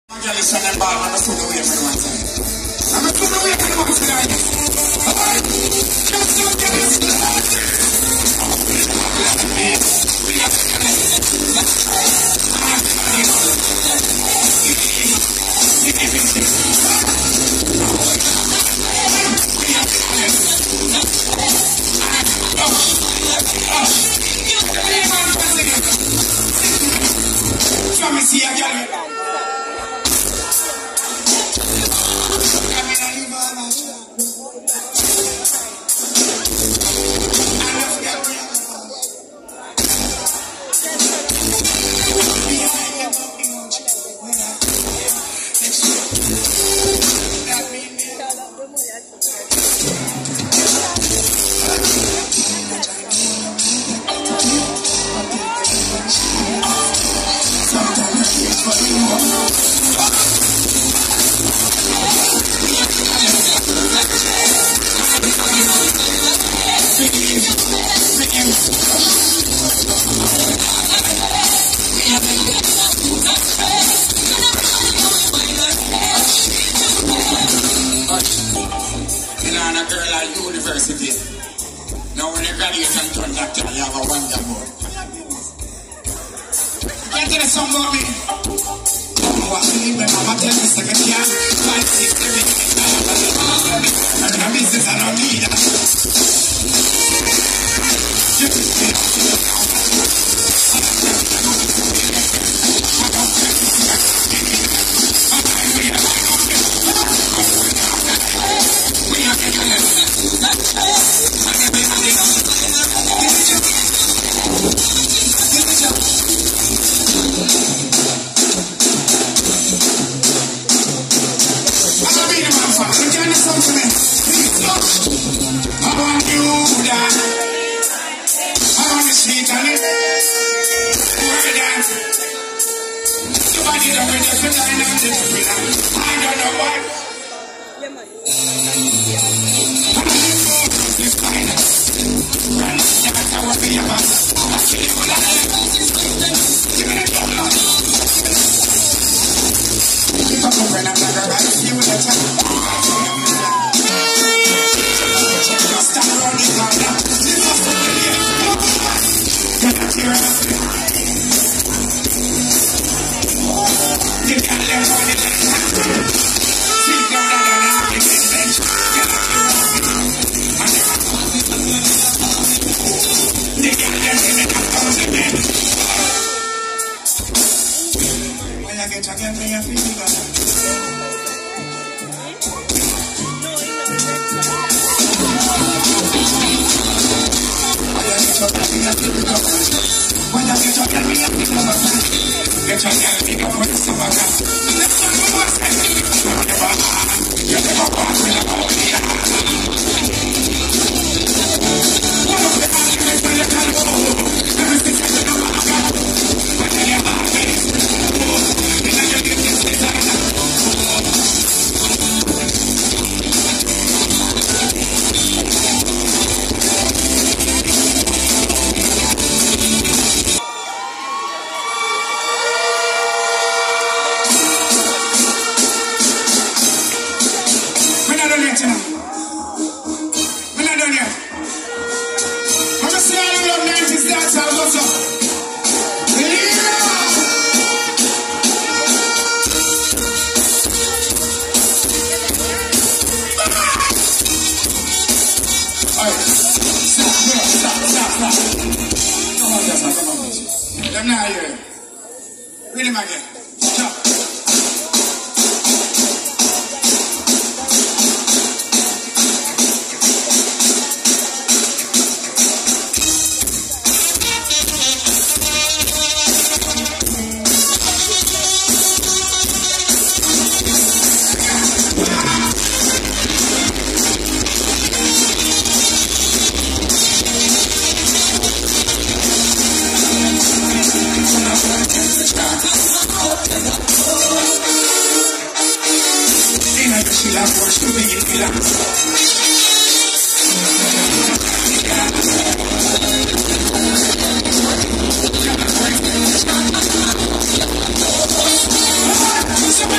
Somebody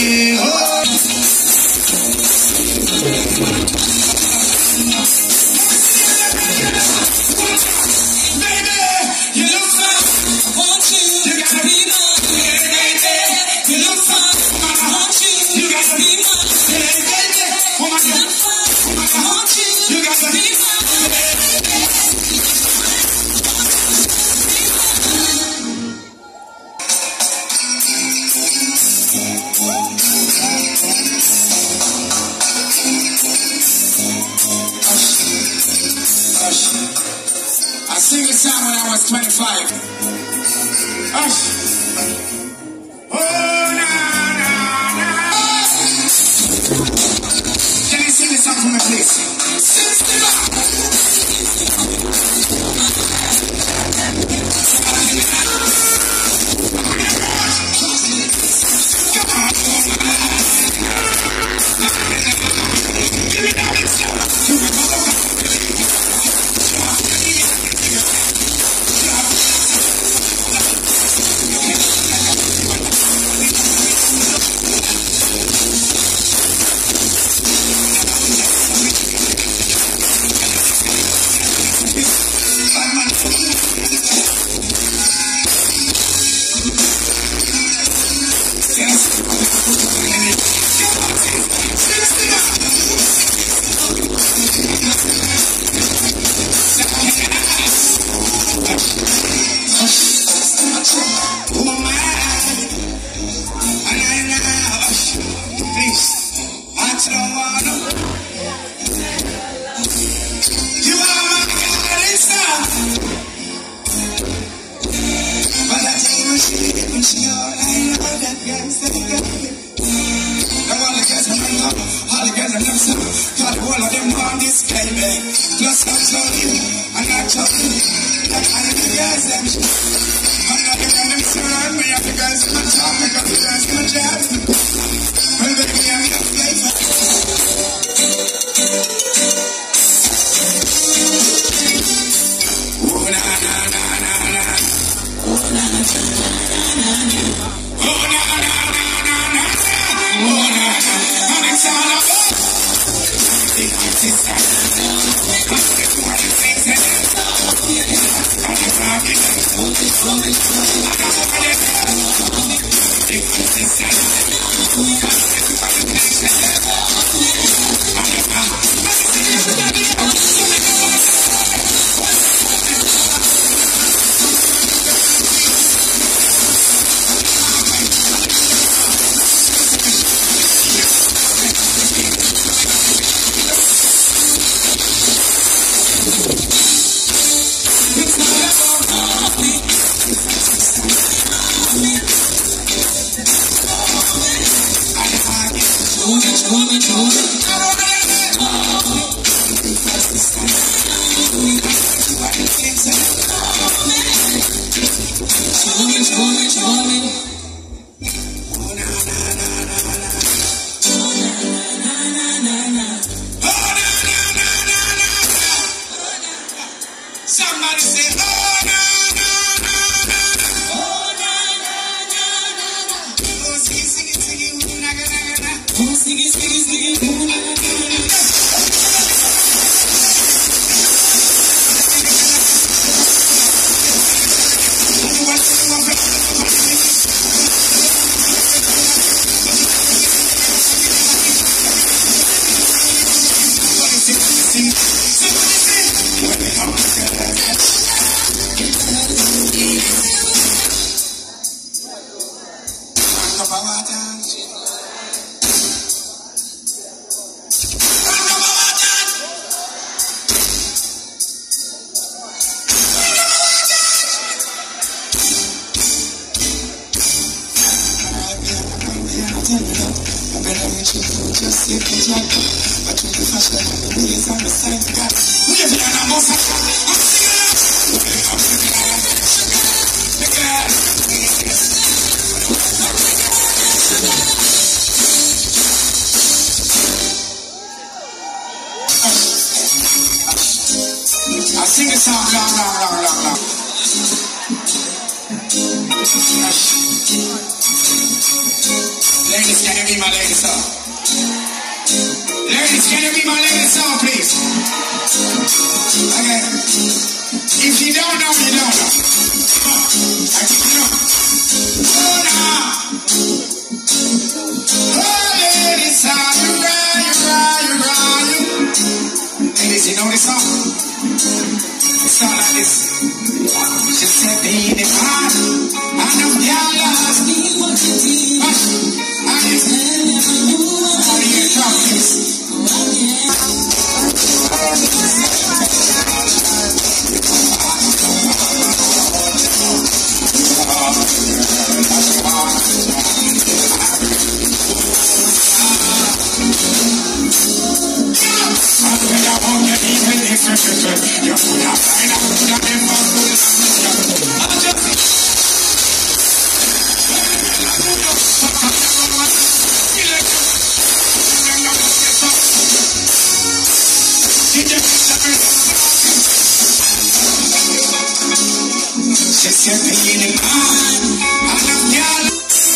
I sing this song when I was 25. Oh, na, na, na. Can you sing this song for me, please? Somebody say, oh, na, na, na, na. Oh, na, na, na, na, na. Oh, sing it, na, na, na, na. Oh, sing it, na, na, na, na. I sing a song long. Ladies, can you be my lady song? Ladies, can you be my lady song, please? Okay. If you don't know, you don't know. I think you know. Oh, nah. Oh, ladies, how you ride. Ladies, you know this song? It sounds like this. She said, baby, I know y'all lost me. What you did? I just never knew what you did. She said, baby, I know y'all.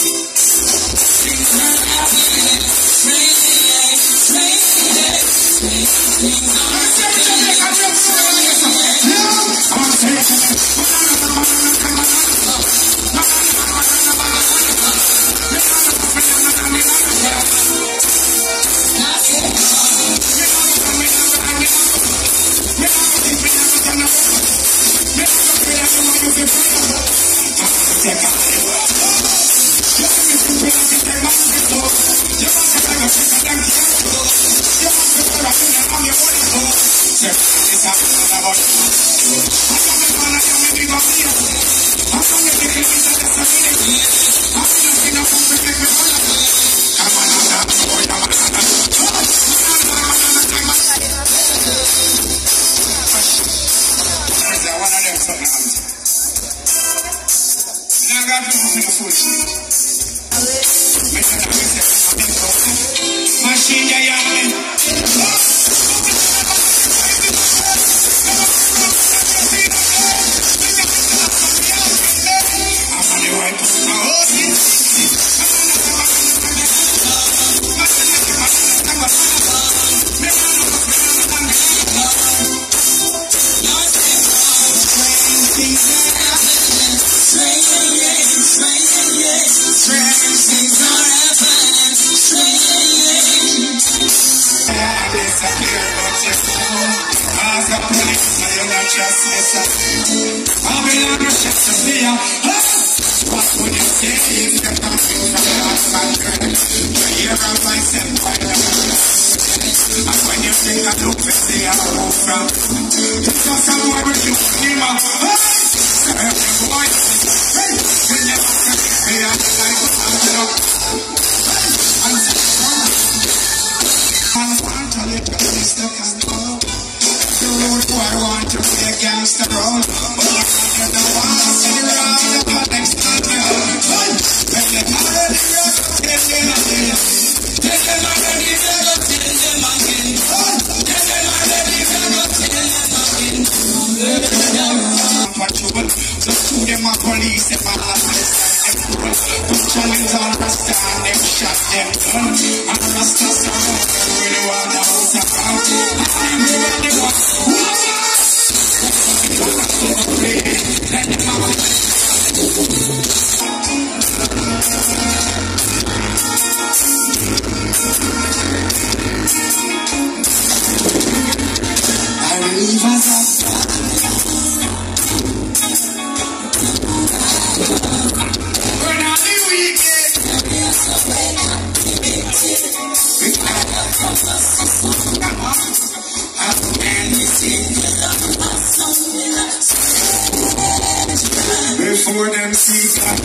Before them see God,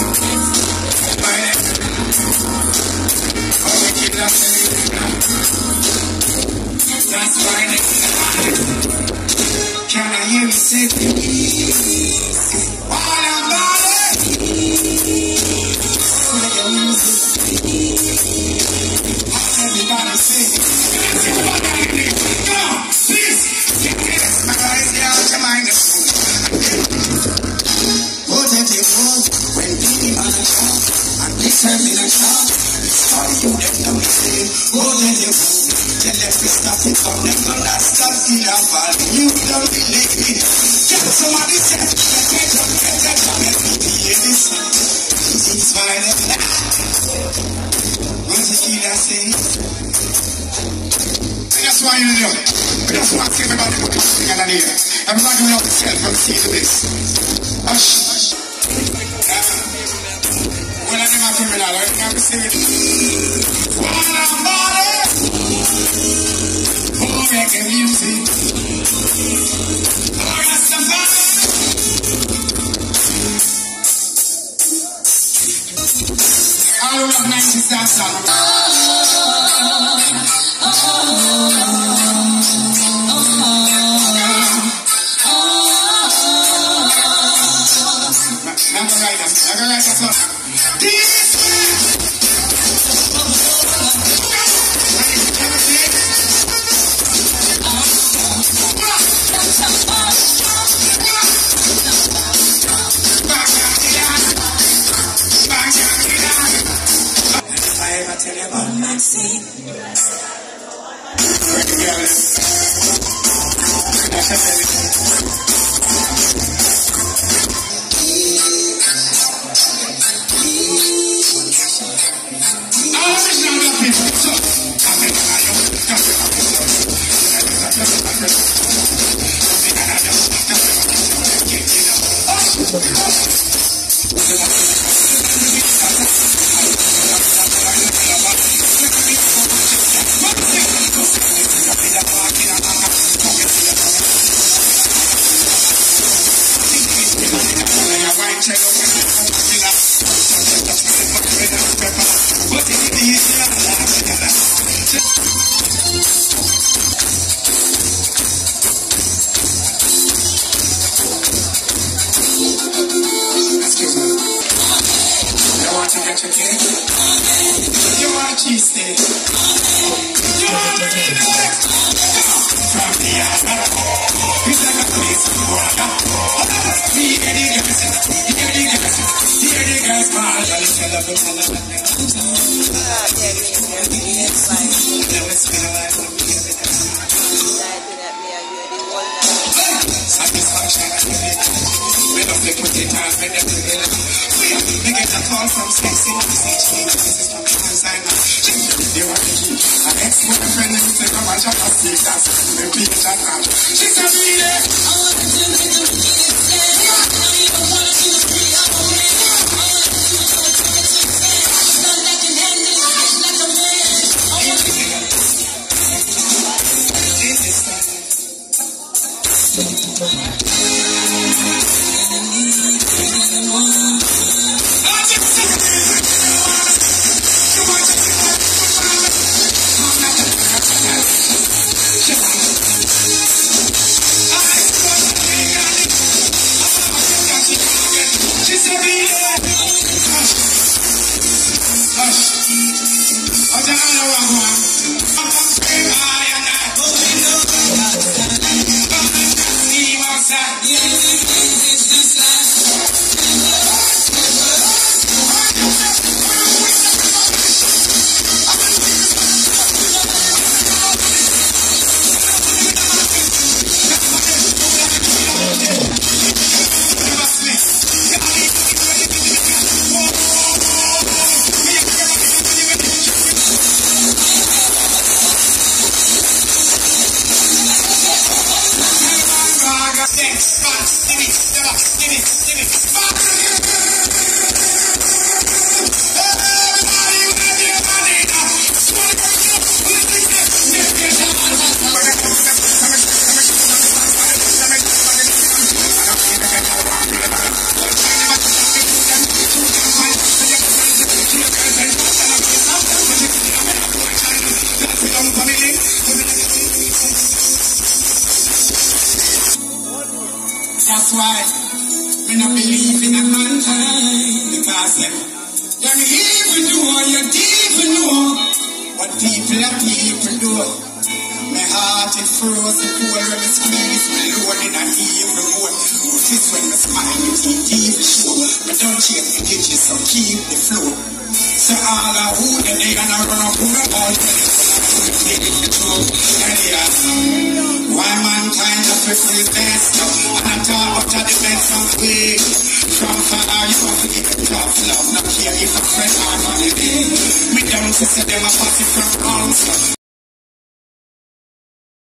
that's why they can I hear you say please? All about it. Everybody say, come on, please. Get this, my guys, get out your mind. When people are shout and listen in a shout. Oh, let them move. Tell them to stop it, but them gonna stop in a fall. You don't believe me. Get somebody said, get up, let me hear this. It's fine. What's the key that saying? That's why you know. That's why everybody put this thing on here. Everybody will have to self from see to this. Hush. Well, I never feel that. I never see it. Oh, make music. Oh, that's the fun. All around 90s, that's all. That's why when I believe in a mankind, because them evil do you even know what people are people do. My heart is frozen cold when I squeeze my load in a evil mode. Notice when I smile, you think evil show, but don't change the ditches, so keep the flow. So all of who them they gonna run up who them all why mankind just refuse best and I talk up to the best of way from far you have to give it tough love not care if a friend or holiday me down to say them a party from answer